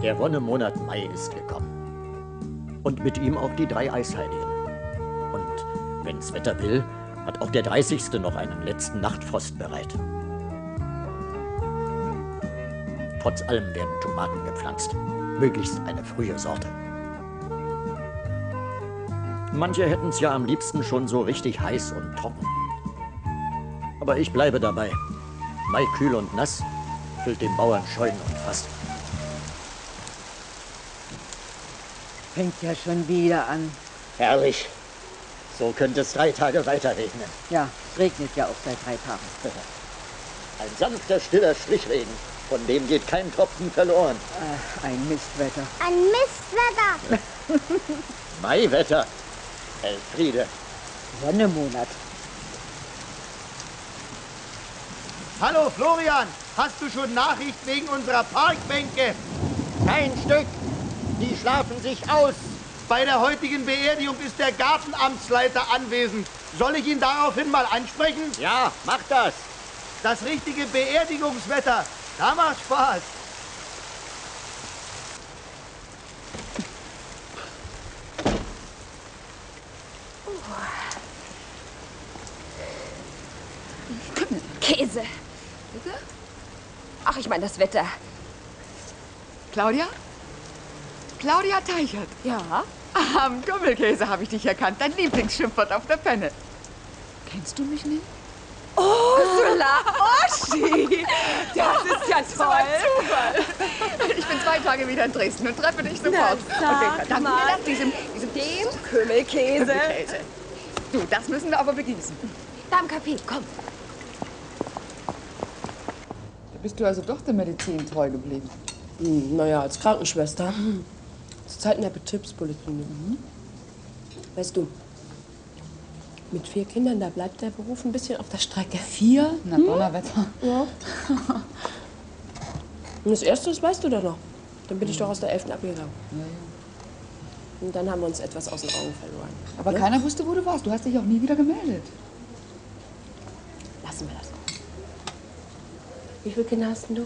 Der Wonnemonat Mai ist gekommen. Und mit ihm auch die 3 Eisheiligen. Und wenn's Wetter will, hat auch der 30. noch einen letzten Nachtfrost bereit. Trotz allem werden Tomaten gepflanzt. Möglichst eine frühe Sorte. Manche hätten's ja am liebsten schon so richtig heiß und trocken. Aber ich bleibe dabei. Mai kühl und nass füllt den Bauern Scheunen und Fass. Fängt ja schon wieder an. Herrlich. So könnte es 3 Tage weiter regnen. Ja, es regnet ja auch seit 3 Tagen. Ein sanfter, stiller Strichregen. Von dem geht kein Tropfen verloren. Ein Mistwetter. Ein Mistwetter. Maiwetter. Elfriede. Wonnemonat. Hallo Florian, hast du schon Nachricht wegen unserer Parkbänke? Kein Stück. Die schlafen sich aus. Bei der heutigen Beerdigung ist der Gartenamtsleiter anwesend. Soll ich ihn daraufhin mal ansprechen? Ja, mach das. Das richtige Beerdigungswetter, da macht Spaß. Käse. Bitte? Ach, ich meine das Wetter. Claudia? Claudia Teichert. Ja? Am Gummelkäse habe ich dich erkannt. Dein Lieblingsschimpfwort auf der Penne. Kennst du mich nicht? Ursula Oschi! Das ist ja So ein toll. Zufall. Ich bin 2 Tage wieder in Dresden und treffe dich sofort. Na, Und den sag verdanken mal. wir nach diesem Dem Kümmelkäse. Käse. Du, das müssen wir aber begießen. Da im Café, komm. Da bist du also doch der Medizin treu geblieben. Naja, als Krankenschwester. Zu Zeiten der Betriebspoliklinik. Weißt du, mit 4 Kindern, da bleibt der Beruf ein bisschen auf der Strecke. 4? Na, Donnerwetter. Ja. Und das Erste, das weißt du doch noch. Dann bin ich doch aus der 11. abgegangen. Ja, ja. Und dann haben wir uns etwas aus den Augen verloren. Aber Ne? keiner wusste, wo du warst. Du hast dich auch nie wieder gemeldet. Lassen wir das. Wie viele Kinder hast denn du?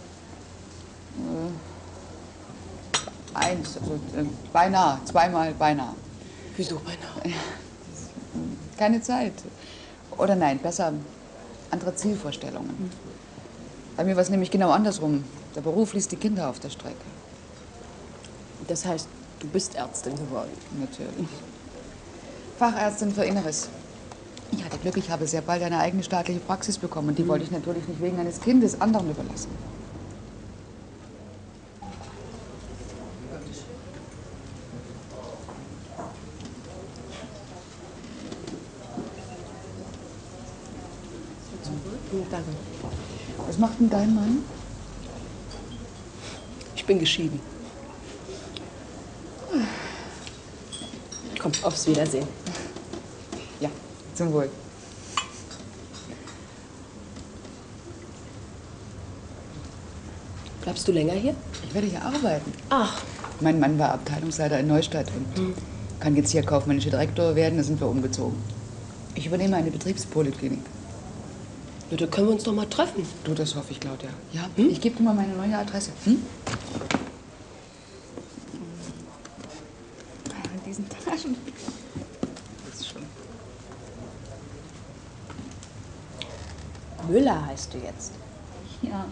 1, also beinahe. 2-mal beinahe. Wieso beinahe? Keine Zeit. Oder nein, besser andere Zielvorstellungen. Bei mir war es nämlich genau andersrum. Der Beruf ließ die Kinder auf der Strecke. Das heißt, du bist Ärztin geworden. Natürlich. Fachärztin für Inneres. Ich hatte Glück, ich habe sehr bald eine eigene staatliche Praxis bekommen. Und die wollte ich natürlich nicht wegen eines Kindes anderen überlassen. Danke. Was macht denn dein Mann? Ich bin geschieden. Komm, aufs Wiedersehen. Ja, zum Wohl. Bleibst du länger hier? Ich werde hier arbeiten. Ach. Mein Mann war Abteilungsleiter in Neustadt und kann jetzt hier kaufmännischer Direktor werden. Da sind wir umgezogen. Ich übernehme eine Betriebspoliklinik. Ja, da können wir uns doch mal treffen. Du, das hoffe ich, Claudia. Ja, ich gebe dir mal meine neue Adresse. Hm? In diesen Taschen. Das ist schon. Müller heißt du jetzt. Ja.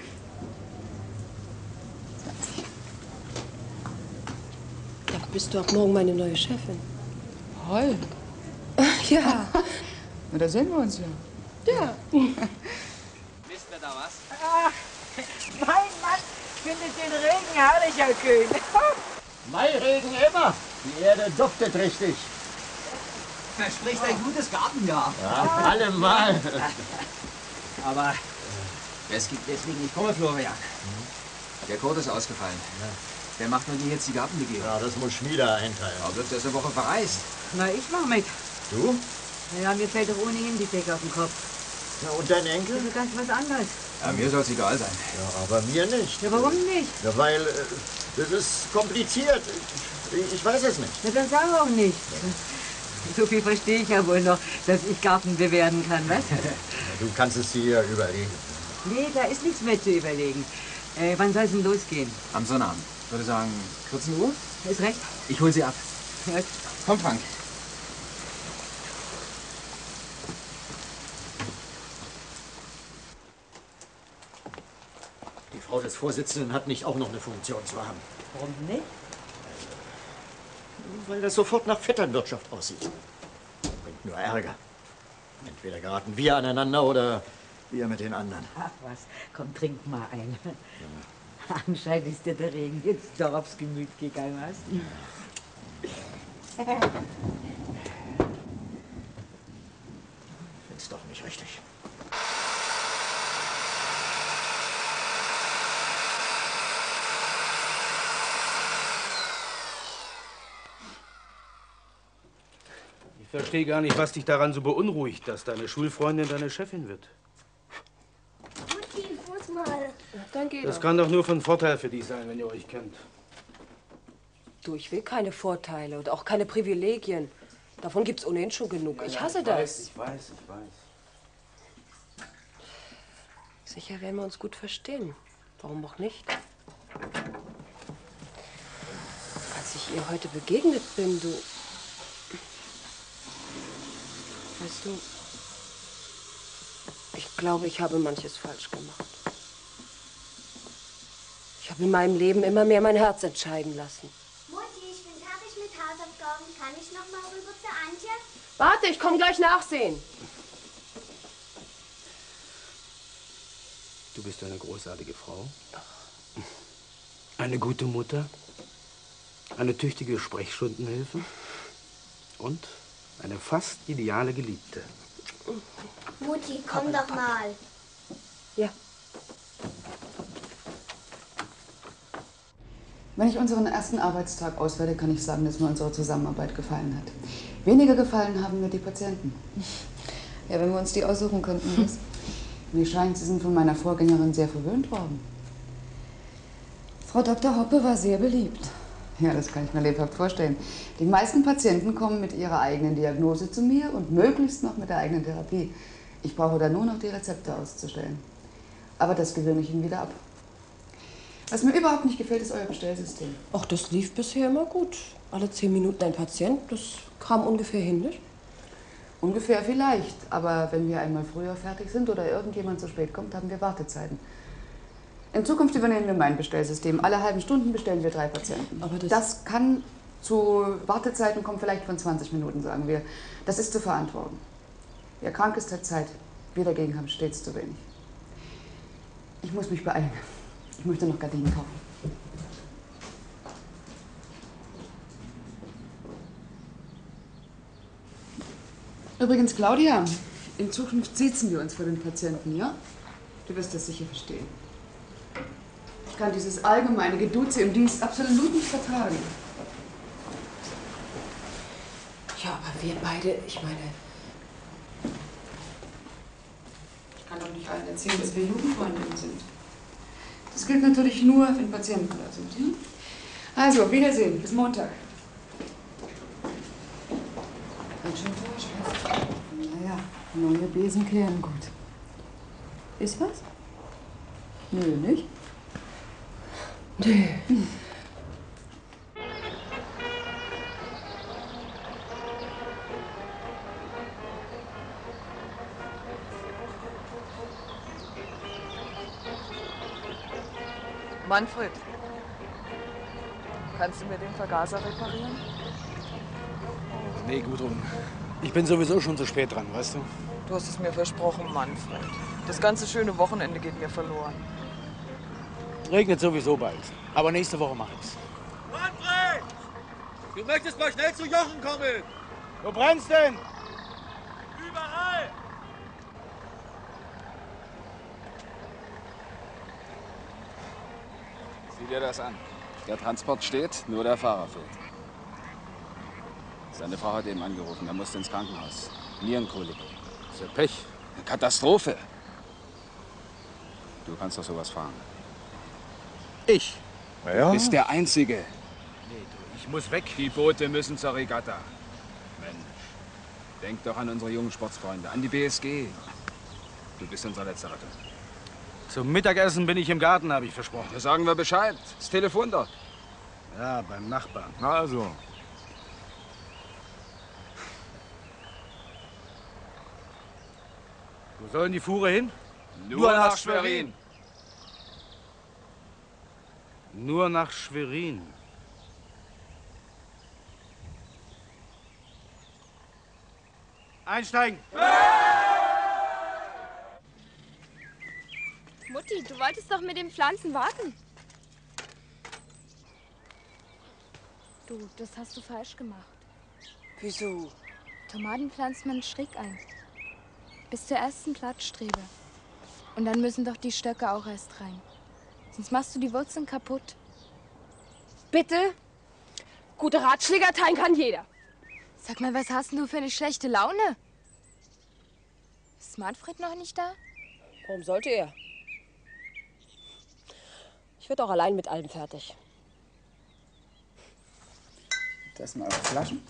Da bist du ab morgen meine neue Chefin. Toll. Ja. Na, da sehen wir uns ja. Ja. Wisst ihr da was? Ach, mein Mann findet den Regen herrlich, Herr Kühn. Mairegen immer. Die Erde duftet richtig. Verspricht ein gutes Gartenjahr. Ja, allemal. Aber es gibt deswegen nicht komme, Florian. Der Kurt ist ausgefallen. Wer macht nun jetzt die Gartenbegehung? Ja, das muss Schmieder einteilen. Er wird erst eine Woche verreist. Na, ich mach mit. Du? Ja, mir fällt doch ohnehin die Decke auf den Kopf. Ja, und dein Enkel? Das ist ganz was anderes. Ja, mir soll es egal sein. Ja, aber mir nicht. Ja, warum nicht? Ja, weil das ist kompliziert. Ich weiß es nicht. Ja, dann sag auch nicht. So viel verstehe ich ja wohl noch, dass ich Garten bewerten kann, was? Du kannst es dir überlegen. Nee, da ist nichts mehr zu überlegen. Wann soll es denn losgehen? Am Sonnabend. Ich würde sagen, 14 Uhr? Ist recht. Ich hol Sie ab. Ja. Komm, Frank. Die Frau des Vorsitzenden hat nicht auch noch eine Funktion zu haben. Warum nicht? Weil das sofort nach Vetternwirtschaft aussieht. Bringt nur Ärger. Entweder geraten wir aneinander oder wir mit den anderen. Ach was, komm, trink mal ein. Ja. Anscheinend ist dir der Regen jetzt doch aufs Gemüt gegangen, was? Ist doch nicht richtig. Ich verstehe gar nicht, was dich daran so beunruhigt, dass deine Schulfreundin deine Chefin wird. Mutti, muss mal. Dann geh Das doch. kann doch nur von Vorteil für dich sein, wenn ihr euch kennt. Du, ich will keine Vorteile und auch keine Privilegien. Davon gibt's ohnehin schon genug. Ich hasse das. Ich weiß. Sicher werden wir uns gut verstehen. Warum auch nicht? Als ich ihr heute begegnet bin, du... Weißt du, ich glaube, ich habe manches falsch gemacht. Ich habe in meinem Leben immer mehr mein Herz entscheiden lassen. Mutti, ich bin fertig mit Hausaufgaben. Kann ich noch mal rüber zu Antje? Warte, ich komme gleich nachsehen. Du bist eine großartige Frau. Eine gute Mutter. Eine tüchtige Sprechstundenhilfe. Und eine fast ideale Geliebte. Mutti, komm doch mal. Ja. Wenn ich unseren ersten Arbeitstag auswerte, kann ich sagen, dass mir unsere Zusammenarbeit gefallen hat. Weniger gefallen haben mir die Patienten. Ja, wenn wir uns die aussuchen könnten, was? Mir scheint, Sie sind von meiner Vorgängerin sehr verwöhnt worden. Frau Dr. Hoppe war sehr beliebt. Ja, das kann ich mir lebhaft vorstellen. Die meisten Patienten kommen mit ihrer eigenen Diagnose zu mir und möglichst noch mit der eigenen Therapie. Ich brauche da nur noch die Rezepte auszustellen. Aber das gewöhne ich Ihnen wieder ab. Was mir überhaupt nicht gefällt, ist euer Bestellsystem. Ach, das lief bisher immer gut. Alle 10 Minuten ein Patient, das kam ungefähr hin, nicht? Ungefähr vielleicht, aber wenn wir einmal früher fertig sind oder irgendjemand zu spät kommt, haben wir Wartezeiten. In Zukunft übernehmen wir mein Bestellsystem. Alle halben Stunden bestellen wir 3 Patienten. Aber das kann zu Wartezeiten kommen, vielleicht von 20 Minuten, sagen wir. Das ist zu verantworten. Wer krank ist, hat Zeit. Wir dagegen haben stets zu wenig. Ich muss mich beeilen. Ich möchte noch Gardinen kaufen. Übrigens, Claudia, in Zukunft sitzen wir uns vor den Patienten, ja? Du wirst das sicher verstehen. Ich kann dieses allgemeine Geduze im Dienst absolut nicht vertragen. Ja, aber wir beide, ich meine... Ich kann doch nicht allen erzählen, dass wir Jugendfreundinnen sind. Das gilt natürlich nur, wenn Patienten da sind, ja? Also, Wiedersehen. Bis Montag. Ganz schön Schatz. Naja, neue Besen kehren gut. Ist was? Nö, nicht? Nö. Manfred, kannst du mir den Vergaser reparieren? Nee, Gudrun. Ich bin sowieso schon zu spät dran, weißt du? Du hast es mir versprochen, Manfred. Das ganze schöne Wochenende geht mir verloren. Regnet sowieso bald. Aber nächste Woche mach ich's. Manfred! Du möchtest mal schnell zu Jochen kommen! Wo brennt's denn? Überall! Sieh dir das an. Der Transport steht, nur der Fahrer fehlt. Seine Frau hat eben angerufen, er musste ins Krankenhaus. Nierenkolik. Ist ja Pech. Eine Katastrophe. Du kannst doch sowas fahren. Ich? Du bist der Einzige. Nee, du, ich muss weg. Die Boote müssen zur Regatta. Mensch, denk doch an unsere jungen Sportsfreunde, an die BSG. Du bist unser letzter Retter. Zum Mittagessen bin ich im Garten, habe ich versprochen. Da sagen wir Bescheid. Das Telefon dort. Ja, beim Nachbarn. Also. Wo soll denn die Fuhre hin? Nur nach Schwerin. Nur nach Schwerin. Einsteigen! Mutti, du wolltest doch mit den Pflanzen warten. Du, das hast du falsch gemacht. Wieso? Tomaten pflanzt man schräg ein. Bis zur ersten Blattstrebe. Und dann müssen doch die Stöcke auch erst rein. Sonst machst du die Wurzeln kaputt. Bitte? Gute Ratschläge erteilen kann jeder. Sag mal, was hast denn du für eine schlechte Laune? Ist Manfred noch nicht da? Warum sollte er? Ich werde auch allein mit allem fertig. Das mal auf Flaschen.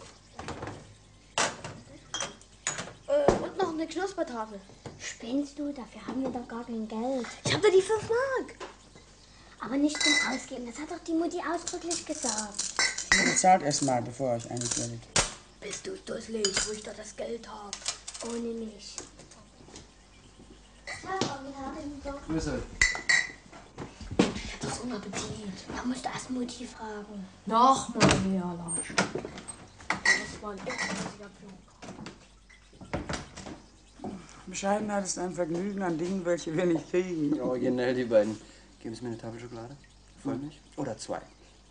Und noch eine Knuspertafel. Spinnst du? Dafür haben wir doch gar kein Geld. Ich hab da die 5 Mark. Aber nicht zum Ausgeben. Das hat doch die Mutti ausdrücklich gesagt. Ihr bezahlt erst mal, bevor ihr euch einig werdet. Bist du dusselig, wo ich doch das Geld hab? Ohne mich. Grüße. Ich hab doch so einen Appetit. Da musst du erst Mutti fragen. Noch mal mehr, Larsch. Das war ein exklusiver Flug. Bescheidenheit ist ein Vergnügen an Dingen, welche wir nicht kriegen. Originell, die beiden. Geben Sie mir eine Tafel Schokolade? Vollmilch? Oder 2?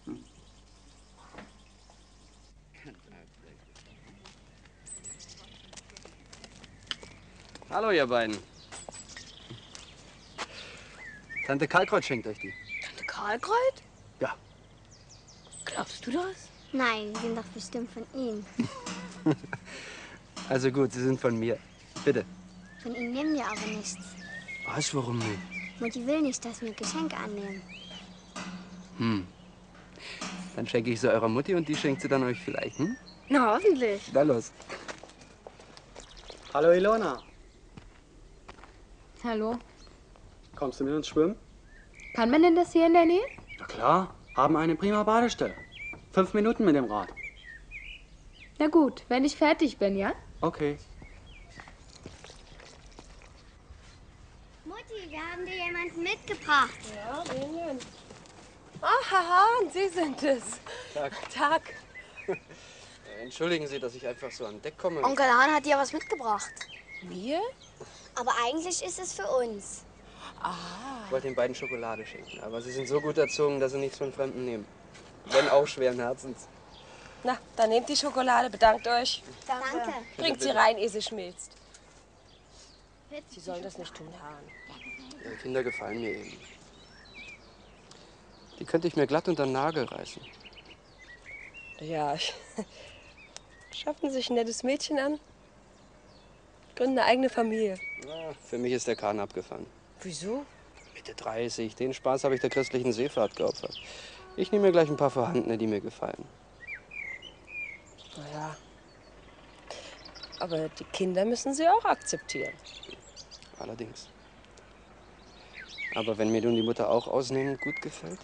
Hallo, ihr beiden. Tante Kalkreuz schenkt euch die. Tante Karlkreuz? Ja. Glaubst du das? Nein, die sind doch bestimmt von ihm. Also gut, sie sind von mir. Bitte. Von ihm nehmen wir aber nichts. Was, warum nicht? Mutti will nicht, dass wir Geschenke annehmen. Dann schenke ich sie eurer Mutti und die schenkt sie dann euch vielleicht, hm? Na, hoffentlich. Na los. Hallo Ilona, Hallo. kommst du mit uns schwimmen? Kann man denn das hier in der Nähe? Na klar, haben eine prima Badestelle. 5 Minuten mit dem Rad. Na gut, wenn ich fertig bin, ja? Okay. Mutti, wir haben dir jemanden mitgebracht. Ja, wen denn? Ah, haha, und Sie sind es. Tag. Tag. Entschuldigen Sie, dass ich einfach so an Deck komme. Onkel Hahn hat dir was mitgebracht. Mir? Aber eigentlich ist es für uns. Ich wollte den beiden Schokolade schenken, aber sie sind so gut erzogen, dass sie nichts von Fremden nehmen. Wenn auch schweren Herzens. Na, dann nehmt die Schokolade, bedankt euch. Danke. Bringt sie rein, ehe sie schmilzt. Sie sollen das nicht tun, Hahn. Ihre Kinder gefallen mir eben. Die könnte ich mir glatt unter den Nagel reißen. Ja, schaffen sich ein nettes Mädchen an, gründen eine eigene Familie. Ja, für mich ist der Kahn abgefahren. Wieso? Mitte 30, den Spaß habe ich der christlichen Seefahrt geopfert. Ich nehme mir gleich ein paar vorhandene, die mir gefallen. Naja. Aber die Kinder müssen sie auch akzeptieren. Allerdings. Aber wenn mir nun die Mutter auch ausnehmend gut gefällt?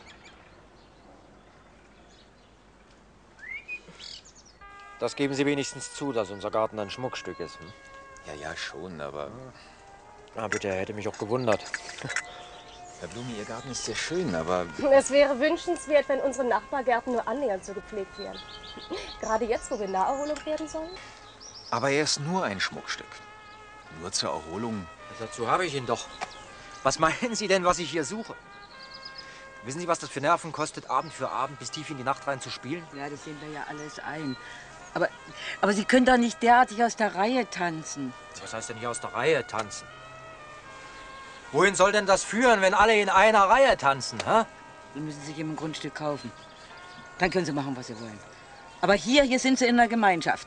Das geben Sie wenigstens zu, dass unser Garten ein Schmuckstück ist. Hm? Ja, schon, aber... Ah, bitte, hätte mich auch gewundert. Herr Blumi, Ihr Garten ist sehr schön, aber... Es wäre wünschenswert, wenn unsere Nachbargärten nur annähernd so gepflegt wären. Gerade jetzt, wo wir Naherholung werden sollen. Aber er ist nur ein Schmuckstück. Nur zur Erholung. Dazu habe ich ihn doch. Was meinen Sie denn, was ich hier suche? Wissen Sie, was das für Nerven kostet, Abend für Abend bis tief in die Nacht rein zu spielen? Ja, das sehen wir ja alles ein. Aber Sie können doch nicht derartig aus der Reihe tanzen. Was heißt denn hier aus der Reihe tanzen? Wohin soll denn das führen, wenn alle in einer Reihe tanzen, hä? Sie müssen sich eben ein Grundstück kaufen. Dann können Sie machen, was Sie wollen. Aber hier sind Sie in der Gemeinschaft.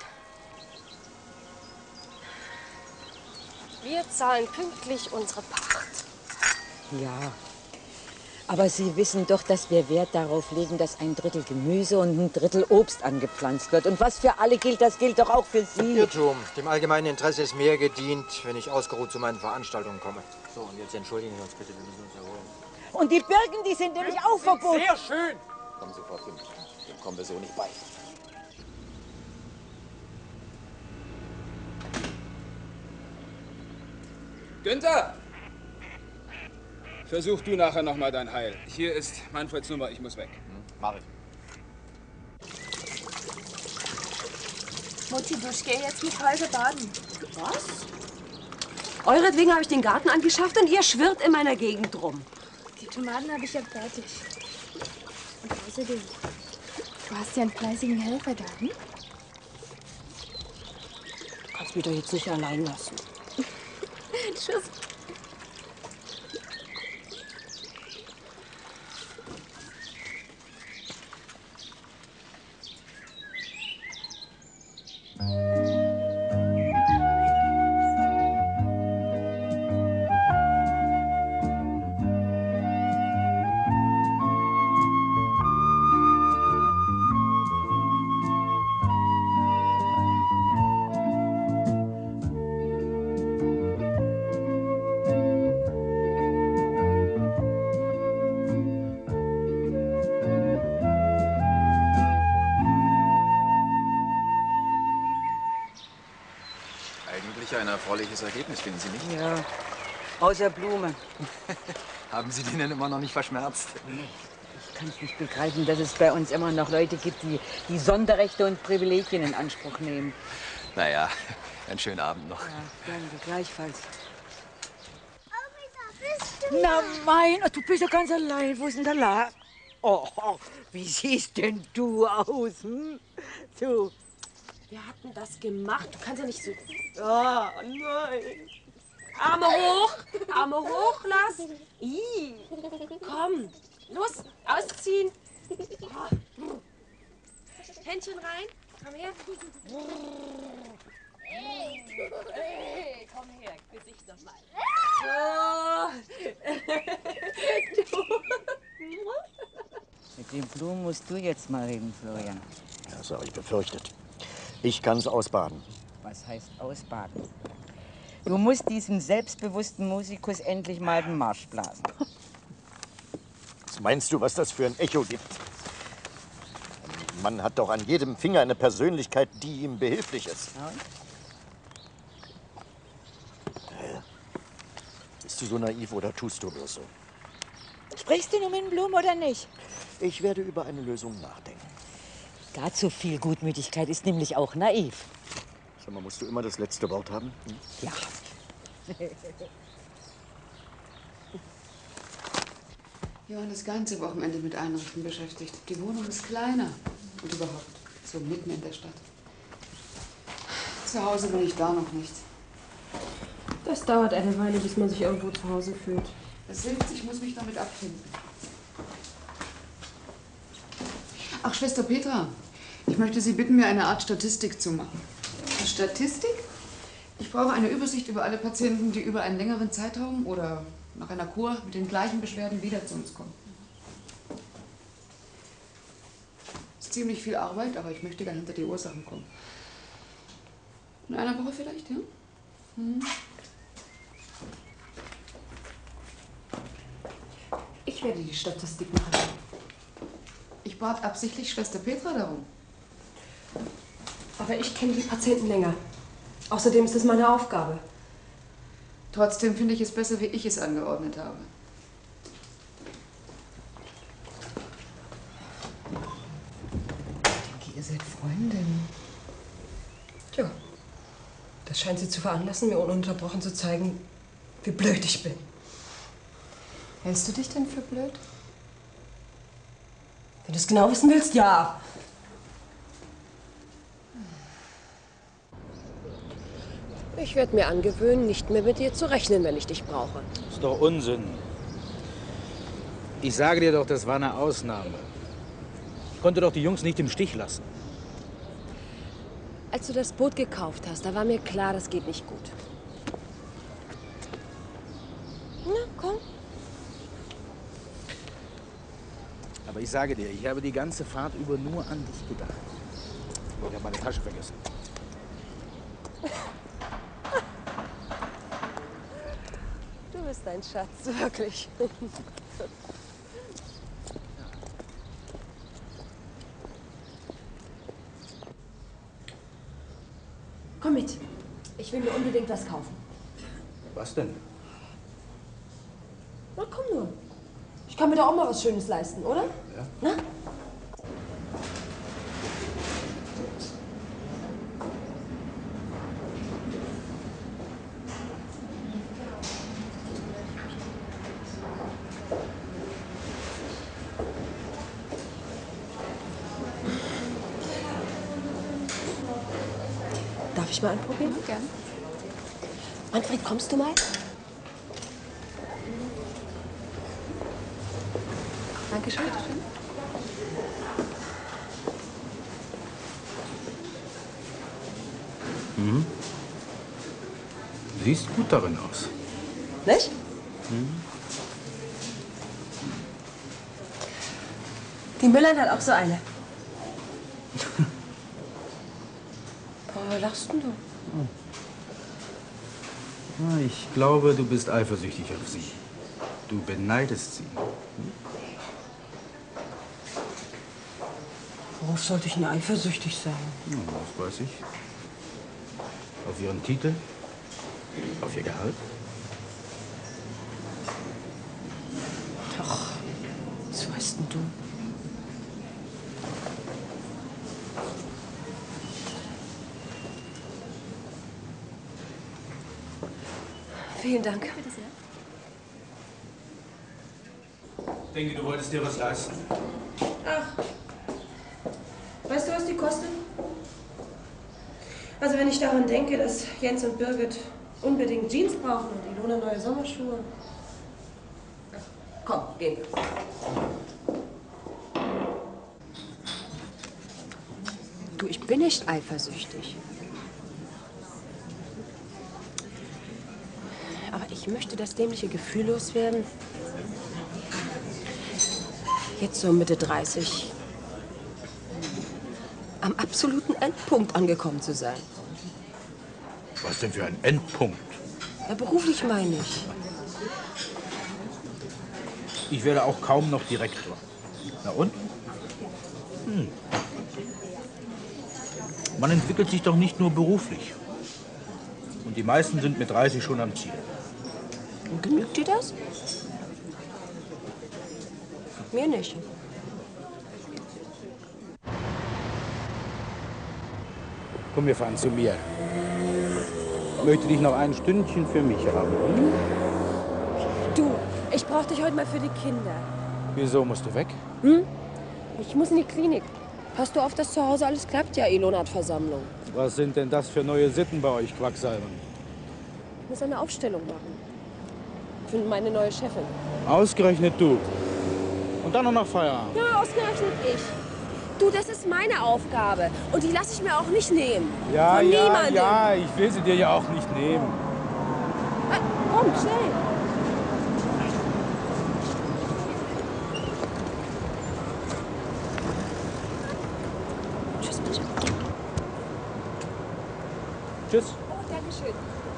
Wir zahlen pünktlich unsere Pacht. Ja. Aber Sie wissen doch, dass wir Wert darauf legen, dass 1/3 Gemüse und 1/3 Obst angepflanzt wird. Und was für alle gilt, das gilt doch auch für Sie. Irrtum. Dem allgemeinen Interesse ist mehr gedient, wenn ich ausgeruht zu meinen Veranstaltungen komme. So, und jetzt entschuldigen Sie uns bitte, wir müssen uns erholen. Und die Birken, die sind nämlich auch verboten. Sehr schön. Kommen Sie, Frau Kim. Dem kommen wir so nicht bei. Günther! Versuch du nachher noch mal dein Heil. Hier ist Manfreds Nummer, ich muss weg. Mach ich. Mutti, ich gehe jetzt mit Holger baden. Was? Euretwegen habe ich den Garten angeschafft und ihr schwirrt in meiner Gegend rum. Die Tomaten habe ich ja fertig. Und außerdem, du hast ja einen fleißigen Helfer da, hm? Du kannst mich doch jetzt nicht allein lassen. Tschüss. Ein erfreuliches Ergebnis, finden Sie nicht? Ja, außer Blume. Haben Sie die denn immer noch nicht verschmerzt? Ich kann es nicht begreifen, dass es bei uns immer noch Leute gibt, die Sonderrechte und Privilegien in Anspruch nehmen. Naja, einen schönen Abend noch. Ja, danke, gleichfalls. Na mein, du bist ja ganz allein. Wo ist denn der La? Oh, wie siehst denn du aus? Hm? So. Wer hat denn das gemacht? Du kannst ja nicht so... Oh, nein. Arme hoch! Arme hoch, lass! Ih. Komm, los, ausziehen! Oh. Händchen rein, komm her. Hey, komm her, Gesicht noch mal. Mit den Blumen musst du jetzt mal reden, Florian. Ja, das habe ich befürchtet. Ich kann's ausbaden. Was heißt ausbaden? Du musst diesem selbstbewussten Musikus endlich mal den Marsch blasen. Was meinst du, was das für ein Echo gibt? Ein Mann hat doch an jedem Finger eine Persönlichkeit, die ihm behilflich ist. Ja. Bist du so naiv oder tust du bloß so? Sprichst du nun mit den Blumen oder nicht? Ich werde über eine Lösung nachdenken. Gar zu viel Gutmütigkeit ist nämlich auch naiv. Sag mal, musst du immer das letzte Wort haben? Hm? Ja. Wir waren das ganze Wochenende mit Einrichten beschäftigt. Die Wohnung ist kleiner und überhaupt so mitten in der Stadt. Zu Hause bin ich da noch nicht. Das dauert eine Weile, bis man sich irgendwo zu Hause fühlt. Es hilft, ich muss mich damit abfinden. Ach, Schwester Petra, ich möchte Sie bitten, mir eine Art Statistik zu machen. Eine Statistik? Ich brauche eine Übersicht über alle Patienten, die über einen längeren Zeitraum oder nach einer Kur mit den gleichen Beschwerden wieder zu uns kommen. Es ist ziemlich viel Arbeit, aber ich möchte gerne hinter die Ursachen kommen. In einer Woche vielleicht, ja? Hm. Ich werde die Statistik machen. Ich bat absichtlich Schwester Petra darum. Aber ich kenne die Patienten länger. Außerdem ist es meine Aufgabe. Trotzdem finde ich es besser, wie ich es angeordnet habe. Ich denke, ihr seid Freundinnen. Tja, das scheint sie zu veranlassen, mir ununterbrochen zu zeigen, wie blöd ich bin. Hältst du dich denn für blöd? Wenn du es genau wissen willst, ja. Ich werde mir angewöhnen, nicht mehr mit dir zu rechnen, wenn ich dich brauche. Ist doch Unsinn. Ich sage dir doch, das war eine Ausnahme. Ich konnte doch die Jungs nicht im Stich lassen. Als du das Boot gekauft hast, da war mir klar, das geht nicht gut. Na, komm. Aber ich sage dir, ich habe die ganze Fahrt über nur an dich gedacht. Ich habe meine Tasche vergessen. Du bist ein Schatz, wirklich. Komm mit. Ich will mir unbedingt was kaufen. Was denn? Na komm nur. Ich kann mir da auch mal was Schönes leisten, oder? Ja. Na? Darf ich mal anprobieren? Ja, gern. Manfred, kommst du mal? Dankeschön. Mhm. Siehst gut darin aus. Nicht? Mhm. Die Müllern hat auch so eine. Warum lachst denn du? Ah, ich glaube, du bist eifersüchtig auf sie. Du beneidest sie. Worauf sollte ich denn eifersüchtig sein? Ja, das weiß ich. Auf ihren Titel? Auf ihr Gehalt? Doch, was weißt denn du? Vielen Dank. Bitte sehr. Ich denke, du wolltest dir was leisten. Ach, weißt du, was die kostet? Also wenn ich daran denke, dass Jens und Birgit unbedingt Jeans brauchen und Ilona neue Sommerschuhe. Komm, gehen wir. Du, ich bin nicht eifersüchtig. Aber ich möchte das dämliche Gefühl loswerden, jetzt so Mitte 30, am absoluten Endpunkt angekommen zu sein. Was denn für ein Endpunkt? Ja, beruflich meine ich. Ich werde auch kaum noch Direktor. Na und? Man entwickelt sich doch nicht nur beruflich. Und die meisten sind mit 30 schon am Ziel. Und genügt dir das? Mir nicht. Komm, wir fahren zu mir. Ich möchte dich noch ein Stündchen für mich haben. Hm? Du, ich brauche dich heute mal für die Kinder. Wieso musst du weg? Hm? Ich muss in die Klinik. Passt du auf, dass zu Hause alles klappt? Ja, Ilona hat Versammlung. Was sind denn das für neue Sitten bei euch, Quacksalbern? Ich muss eine Aufstellung machen. Für meine neue Chefin. Ausgerechnet du. Und dann noch nach Feierabend. Ja, ausgerechnet ich. Du, das ist meine Aufgabe. Und die lasse ich mir auch nicht nehmen. Ja, Von ja, niemandem. ja, ich will sie dir ja auch nicht nehmen. Komm, schnell. Tschüss, bitte. Tschüss. Oh, danke schön.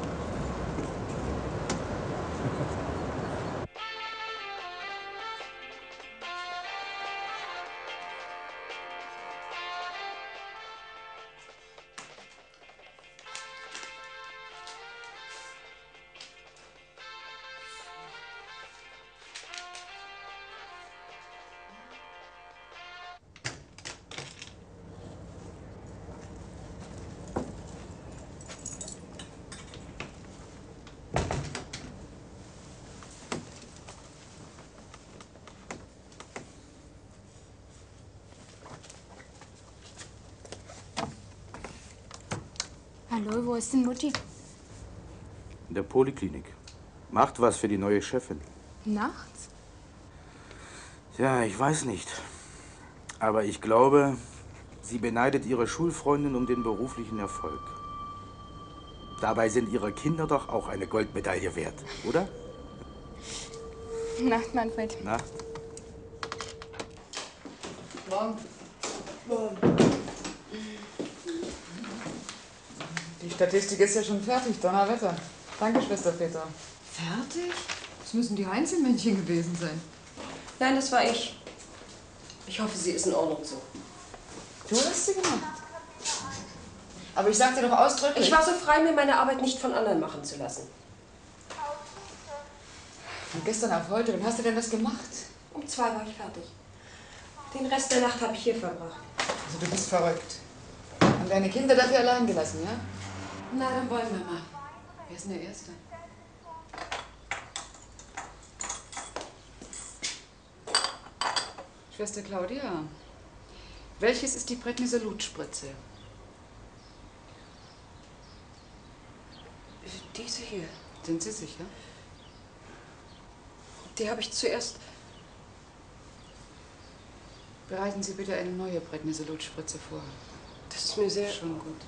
Hallo, wo ist denn Mutti? In der Poliklinik. Macht was für die neue Chefin. Nachts? Ja, ich weiß nicht. Aber ich glaube, sie beneidet ihre Schulfreundin um den beruflichen Erfolg. Dabei sind ihre Kinder doch auch eine Goldmedaille wert, oder? Nacht, Manfred. Nacht. Morgen. Die Statistik ist ja schon fertig, Donnerwetter. Danke, Schwester Petra. Fertig? Das müssen die Einzelmännchen gewesen sein. Nein, das war ich. Ich hoffe, sie ist in Ordnung so. Du hast sie gemacht. Aber ich sagte doch ausdrücklich... Ich war so frei, mir meine Arbeit nicht von anderen machen zu lassen. Von gestern auf heute, wann hast du denn das gemacht? Um 2 war ich fertig. Den Rest der Nacht habe ich hier verbracht. Also du bist verrückt. Und deine Kinder dafür allein gelassen, ja? Na, dann wollen wir mal. Wer ist denn der Erste? Schwester Claudia, welches ist die Prednisolutspritze? Diese hier. Sind Sie sicher? Die habe ich zuerst... Bereiten Sie bitte eine neue Prednisolutspritze vor. Das ist mir sehr... Schon gut.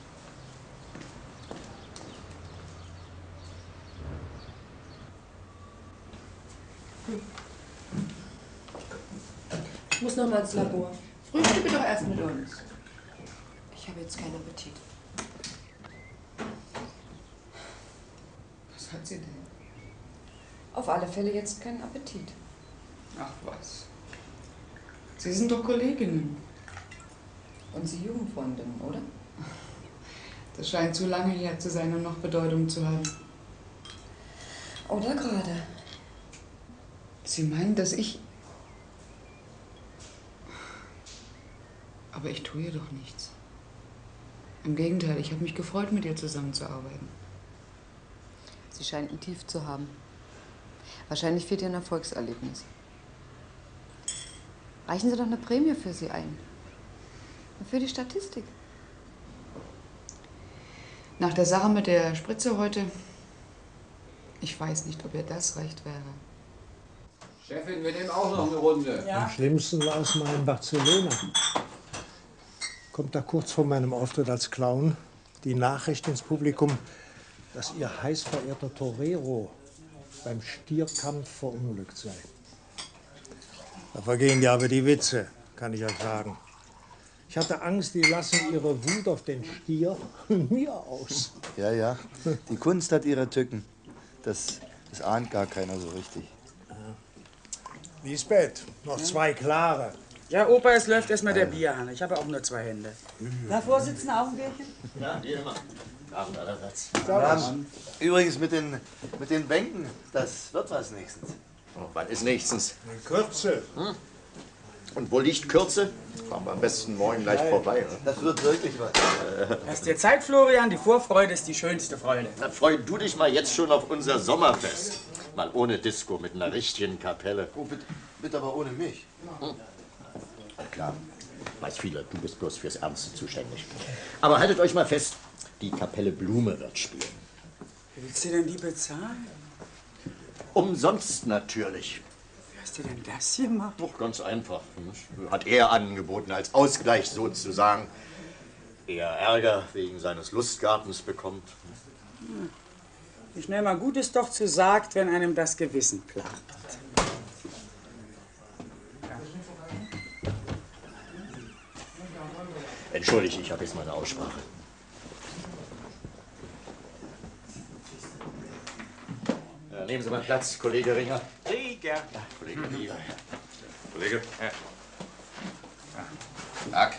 Ich muss noch mal ins Labor. Frühstücke doch erst mit uns. Ich habe jetzt keinen Appetit. Was hat sie denn? Auf alle Fälle jetzt keinen Appetit. Ach was. Sie sind doch Kolleginnen. Und Sie Jugendfreundinnen, oder? Das scheint zu lange her zu sein, um noch Bedeutung zu haben. Oder gerade. Sie meinen, dass ich... Aber ich tue ihr doch nichts. Im Gegenteil, ich habe mich gefreut, mit ihr zusammenzuarbeiten. Sie scheint ein Tief zu haben. Wahrscheinlich fehlt ihr ein Erfolgserlebnis. Reichen Sie doch eine Prämie für sie ein. Und für die Statistik. Nach der Sache mit der Spritze heute, ich weiß nicht, ob ihr das recht wäre. Chefin, wir nehmen auch noch eine Runde. Ja. Am schlimmsten war es mal in Barcelona. Kommt da kurz vor meinem Auftritt als Clown die Nachricht ins Publikum, dass ihr heiß verehrter Torero beim Stierkampf verunglückt sei. Da vergehen ja aber die Witze, kann ich euch sagen. Ich hatte Angst, die lassen ihre Wut auf den Stier mir aus. Ja, ja. Die Kunst hat ihre Tücken. Das ahnt gar keiner so richtig. Lisbeth, noch 2 klare. Ja, Opa, es läuft erstmal der Bierhahn. Ich habe auch nur 2 Hände. Herr Vorsitzender, auch ein Bierchen? Ja, wie immer. Abend allerseits. Übrigens mit den Bänken, das wird was nächstens. Oh, wann ist nächstens? In Kürze. Hm? Und wo liegt Kürze? Fahren wir am besten morgen gleich vorbei. Ne? Das wird wirklich was. Lass dir Zeit, Florian. Die Vorfreude ist die schönste Freude. Dann freu du dich mal jetzt schon auf unser Sommerfest. Mal ohne Disco, mit einer richtigen Kapelle. Oh, bitte aber ohne mich. Hm. Na klar, weiß vieler, du bist bloß fürs Ernste zuständig. Aber haltet euch mal fest, die Kapelle Blume wird spielen. Wie willst du denn die bezahlen? Umsonst natürlich. Wie hast du denn das gemacht? Doch, ganz einfach. Hat er angeboten, als Ausgleich sozusagen. Er Ärger wegen seines Lustgartens bekommt. Wie schnell mal gut ist doch zu sagt, wenn einem das Gewissen plagt. Entschuldigt, ich habe jetzt mal eine Aussprache. Ja, nehmen Sie mal Platz, Kollege Ringer. Rieger. Kollege Rieger. Kollege? Ja. Tag.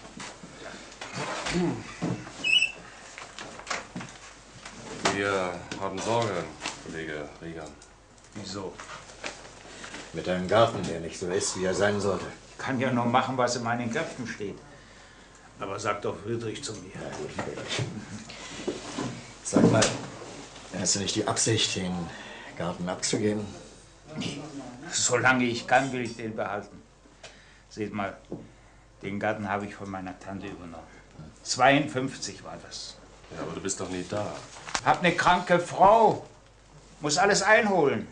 Wir haben Sorge, Kollege Rieger. Wieso? Mit einem Garten, der nicht so ist, wie er sein sollte. Ich kann ja nur machen, was in meinen Kräften steht. Aber sag doch Friedrich zu mir. Na gut, Friedrich. Sag mal, hast du nicht die Absicht, den Garten abzugeben? Nee. Solange ich kann, will ich den behalten. Seht mal, den Garten habe ich von meiner Tante übernommen. 52 war das. Ja, aber du bist doch nie da. Hab eine kranke Frau. Muss alles einholen.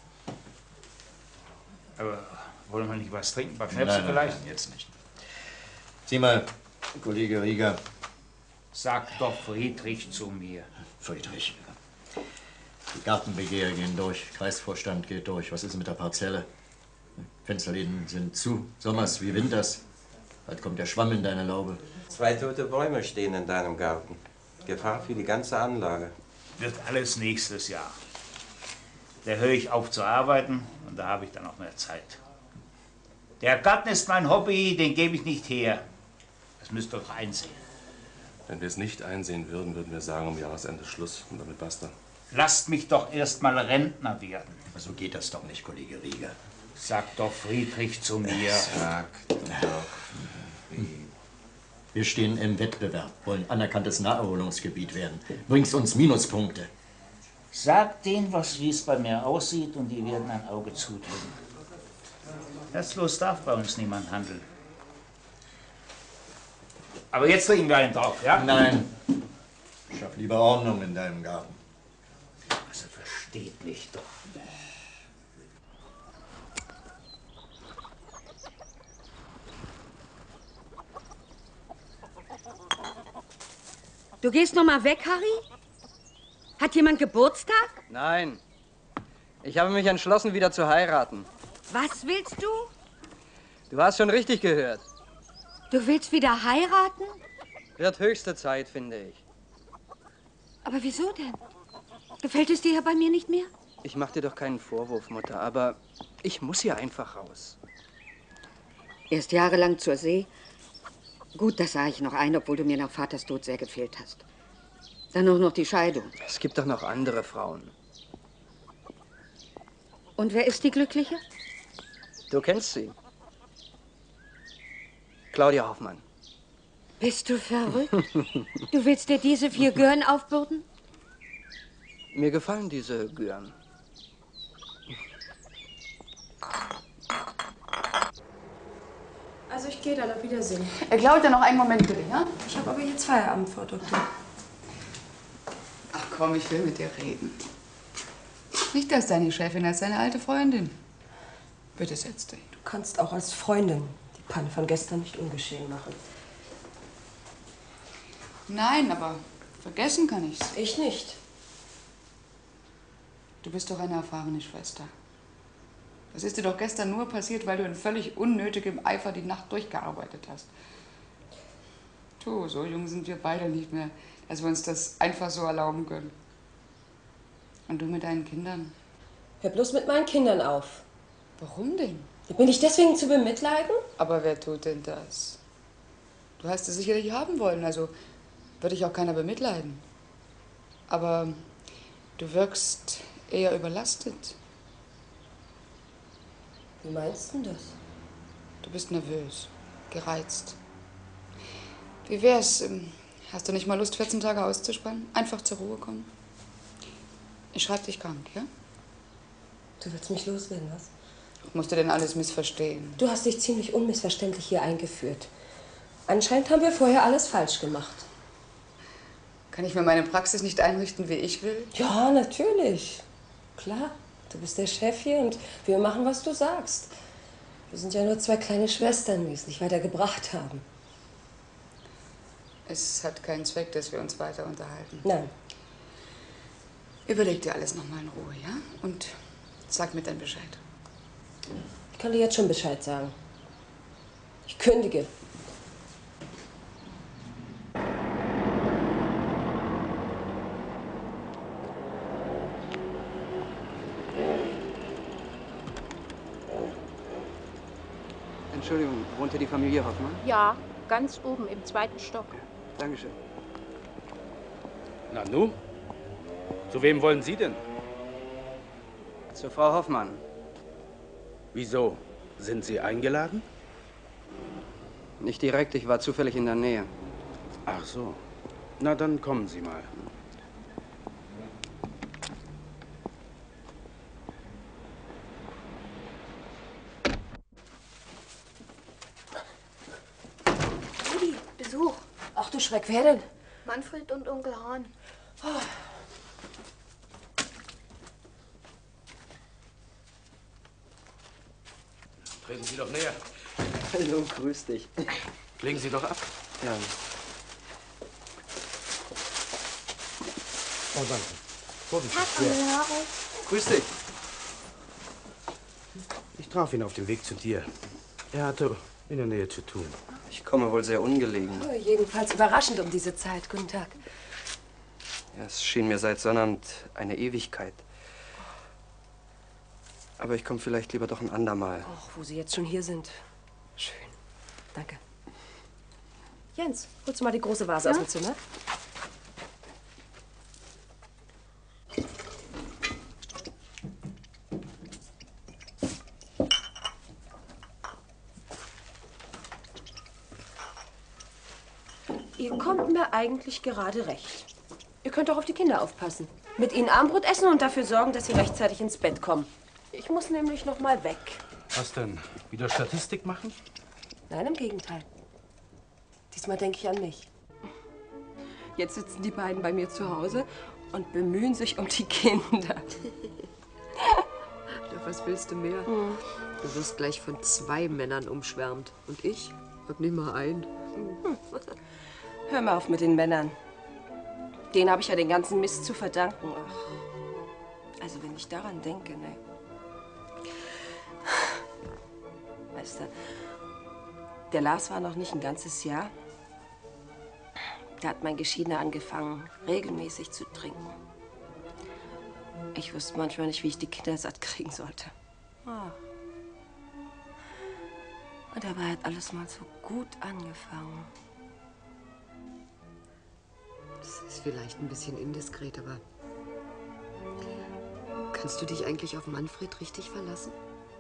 Aber wollen wir nicht was trinken? Ein paar Schnäpse vielleicht? Nein, jetzt nicht. Sieh mal, Kollege Rieger. Sag doch Friedrich zu mir. Friedrich. Die Gartenbegehre gehen durch, Kreisvorstand geht durch. Was ist mit der Parzelle? Fensterläden sind zu, sommers wie winters. Bald kommt der Schwamm in deine Laube. 2 tote Bäume stehen in deinem Garten. Gefahr für die ganze Anlage. Wird alles nächstes Jahr. Da höre ich auf zu arbeiten und da habe ich dann auch mehr Zeit. Der Garten ist mein Hobby, den gebe ich nicht her. Das müsst ihr doch einsehen. Wenn wir es nicht einsehen würden, würden wir sagen, um Jahresende Schluss und damit basta. Lasst mich doch erst mal Rentner werden. Aber so geht das doch nicht, Kollege Rieger. Sagt doch Friedrich zu mir. Sag doch. Wir stehen im Wettbewerb, wollen anerkanntes Naherholungsgebiet werden. Bringst uns Minuspunkte. Sagt denen, wie es bei mir aussieht, und die werden ein Auge zudrücken. Restlos darf bei uns niemand handeln. Aber jetzt trinken wir einen drauf, ja? Nein. Schaff lieber Ordnung in deinem Garten. Also versteht mich doch. Du gehst noch mal weg, Harry? Hat jemand Geburtstag? Nein. Ich habe mich entschlossen, wieder zu heiraten. Was willst du? Du hast schon richtig gehört. Du willst wieder heiraten? Wird höchste Zeit, finde ich. Aber wieso denn? Gefällt es dir hier bei mir nicht mehr? Ich mache dir doch keinen Vorwurf, Mutter, aber ich muss hier einfach raus. Erst jahrelang zur See. Gut, das sah ich noch ein, obwohl du mir nach Vaters Tod sehr gefehlt hast. Dann auch noch die Scheidung. Es gibt doch noch andere Frauen. Und wer ist die Glückliche? Du kennst sie. Claudia Hoffmann. Bist du verrückt? Du willst dir diese 4 Gören aufbürden? Mir gefallen diese Gören. Also ich gehe dann, auf Wiedersehen. Claudia, noch einen Moment bitte, ja? Ich habe aber jetzt Feierabend, Frau Doktor. Ach komm, ich will mit dir reden. Nicht als deine Chefin, als deine alte Freundin. Bitte setz dich. Du kannst auch als Freundin die Panne von gestern nicht ungeschehen machen. Nein, aber vergessen kann ich's. Ich nicht. Du bist doch eine erfahrene Schwester. Das ist dir doch gestern nur passiert, weil du in völlig unnötigem Eifer die Nacht durchgearbeitet hast. Du, so jung sind wir beide nicht mehr, dass wir uns das einfach so erlauben können. Und du mit deinen Kindern? Hör bloß mit meinen Kindern auf. Warum denn? Bin ich deswegen zu bemitleiden? Aber wer tut denn das? Du hast es sicherlich haben wollen, also würde ich auch keiner bemitleiden. Aber du wirkst eher überlastet. Wie meinst du das? Du bist nervös, gereizt. Wie wär's? Hast du nicht mal Lust, 14 Tage auszuspannen? Einfach zur Ruhe kommen? Ich schreib dich krank, ja? Du willst mich loswerden, was? Musst du denn alles missverstehen? Du hast dich ziemlich unmissverständlich hier eingeführt. Anscheinend haben wir vorher alles falsch gemacht. Kann ich mir meine Praxis nicht einrichten, wie ich will? Ja, natürlich. Klar. Du bist der Chef hier und wir machen, was du sagst. Wir sind ja nur 2 kleine Schwestern, die es nicht weiter gebracht haben. Es hat keinen Zweck, dass wir uns weiter unterhalten. Nein. Überleg dir alles noch mal in Ruhe, ja? Und sag mir dann Bescheid. Ich kann dir jetzt schon Bescheid sagen. Ich kündige. Entschuldigung, wohnt hier die Familie Hoffmann? Ja, ganz oben im 2. Stock. Dankeschön. Na nu? Zu wem wollen Sie denn? Zur Frau Hoffmann. Wieso? Sind Sie eingeladen? Nicht direkt, ich war zufällig in der Nähe. Ach so. Na, dann kommen Sie mal. Rudi, Besuch. Ach du Schreck, wer denn? Manfred und Onkel Hahn. Oh. Treten Sie doch näher. Hallo, grüß dich. Legen Sie doch ab. Ja. Oh, danke. Vorsicht. Tag, Onkel Harald. Grüß dich. Ich traf ihn auf dem Weg zu dir. Er hatte in der Nähe zu tun? Ich komme wohl sehr ungelegen. Oh, jedenfalls überraschend um diese Zeit. Guten Tag. Ja, es schien mir seit Sonnabend eine Ewigkeit. Aber ich komme vielleicht lieber doch ein andermal. Ach, wo Sie jetzt schon hier sind. Schön. Danke. Jens, holst du mal die große Vase aus dem Zimmer? Ihr kommt mir eigentlich gerade recht. Ihr könnt doch auf die Kinder aufpassen. Mit ihnen Abendbrot essen und dafür sorgen, dass sie rechtzeitig ins Bett kommen. Ich muss nämlich noch mal weg. Was denn? Wieder Statistik machen? Nein, im Gegenteil. Diesmal denke ich an mich. Jetzt sitzen die beiden bei mir zu Hause und bemühen sich um die Kinder. Ja, was willst du mehr? Du wirst gleich von 2 Männern umschwärmt. Und ich hab nicht mal einen. Hör mal auf mit den Männern. Denen habe ich ja den ganzen Mist zu verdanken. Ach. Also wenn ich daran denke, ne. Weißt du, der Lars war noch nicht ein ganzes Jahr. Da hat mein Geschiedener angefangen, regelmäßig zu trinken. Ich wusste manchmal nicht, wie ich die Kinder satt kriegen sollte. Ah. Und dabei hat alles mal so gut angefangen. Das ist vielleicht ein bisschen indiskret, aber kannst du dich eigentlich auf Manfred richtig verlassen?